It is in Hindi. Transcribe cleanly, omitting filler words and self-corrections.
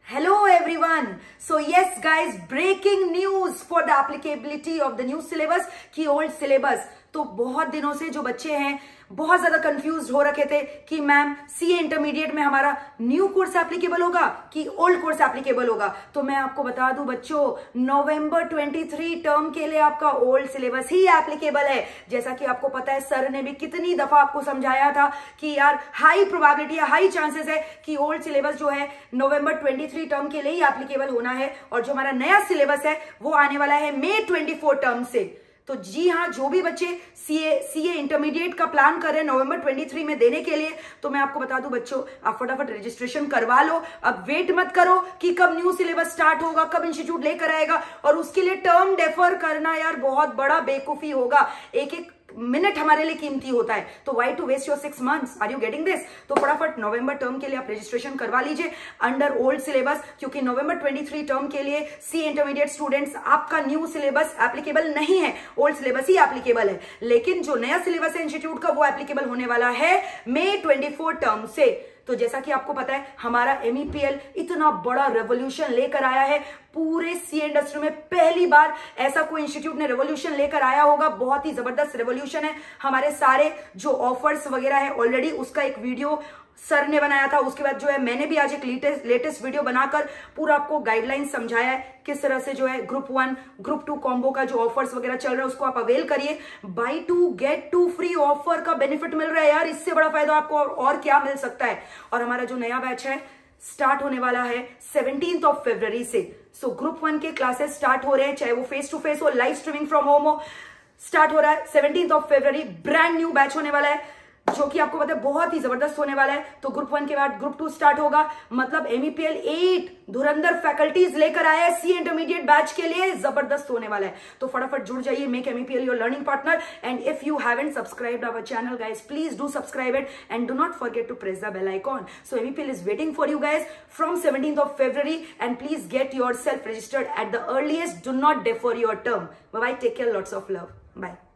Hello everyone. So yes guys, breaking news for the applicability of the new syllabus कि old syllabus। तो बहुत दिनों से जो बच्चे हैं बहुत ज्यादा कंफ्यूज हो रखे थे कि मैम सीए इंटरमीडिएट में हमारा न्यू कोर्स एप्लीकेबल होगा कि ओल्ड कोर्स एप्लीकेबल होगा। तो मैं आपको बता दूं बच्चों, नवंबर 23 टर्म के लिए आपका ओल्ड सिलेबस ही एप्लीकेबल है। जैसा कि आपको पता है, सर ने भी कितनी दफा आपको समझाया था कि यार हाई प्रोबेबिलिटी है, हाई चांसेस है कि ओल्ड सिलेबस जो है नवंबर 23 टर्म के लिए ही एप्लीकेबल होना है, और जो हमारा नया सिलेबस है वो आने वाला है मई 24 टर्म से। तो जी हाँ, जो भी बच्चे सीए इंटरमीडिएट का प्लान कर रहे हैं नवंबर 23 में देने के लिए, तो मैं आपको बता दूं बच्चों, आप फटाफट रजिस्ट्रेशन करवा लो। अब वेट मत करो कि कब न्यू सिलेबस स्टार्ट होगा, कब इंस्टीट्यूट लेकर आएगा, और उसके लिए टर्म डेफर करना यार बहुत बड़ा बेवकूफी होगा। एक एक मिनट हमारे लिए कीमती होता है, तो why to waste your 6 months? Are you getting this? तो फटाफट नवंबर टर्म के लिए आप रजिस्ट्रेशन करवा लीजिए अंडर ओल्ड सिलेबस, क्योंकि नवंबर 23 टर्म के लिए सी इंटरमीडिएट स्टूडेंट्स आपका न्यू सिलेबस एप्लीकेबल नहीं है, ओल्ड सिलेबस ही एप्लीकेबल है। लेकिन जो नया सिलेबस है इंस्टीट्यूट का वो एप्लीकेबल होने वाला है मई 24 टर्म से। तो जैसा कि आपको पता है, हमारा एमईपीएल इतना बड़ा रेवोल्यूशन लेकर आया है, पूरे सी इंडस्ट्री में पहली बार ऐसा कोई इंस्टीट्यूट ने रेवोल्यूशन लेकर आया होगा। बहुत ही जबरदस्त रेवोल्यूशन है। हमारे सारे जो ऑफर्स वगैरह है ऑलरेडी उसका एक वीडियो सर ने बनाया था, उसके बाद जो है मैंने भी आज एक लेटेस्ट वीडियो बनाकर पूरा आपको गाइडलाइन समझाया है किस तरह से जो है ग्रुप 1 ग्रुप 2 कॉम्बो का जो ऑफर्स वगैरह चल रहा है उसको आप अवेल करिए। बाय 2 गेट 2 फ्री ऑफर का बेनिफिट मिल रहा है यार, इससे बड़ा फायदा आपको और क्या मिल सकता है। और हमारा जो नया बैच है स्टार्ट होने वाला है 17 फरवरी से। सो ग्रुप 1 के क्लासेस स्टार्ट हो रहे हैं, चाहे वो फेस टू फेस हो, लाइव स्ट्रीमिंग फ्रॉम होम हो। स्टार्ट हो रहा है 17 फरवरी। ब्रांड न्यू बैच होने वाला है जो कि आपको पता है बहुत ही जबरदस्त होने वाला है। तो ग्रुप 1 के बाद ग्रुप 2 स्टार्ट होगा, मतलब एमईपीएल 8 धुरंधर फैकल्टीज लेकर आया है सी इंटरमीडिएट बैच के लिए, जबरदस्त होने वाला है। तो फटाफट जुड़ जाइए, make MEPL your learning partner. And if you haven't subscribed our channel guys, please do subscribe it and do not forget to press the bell icon. So MEPL is waiting for you guys from 17 February and please get yourself registered at the earliest. Do not defer your term. Bye bye, take care, lots of love, bye.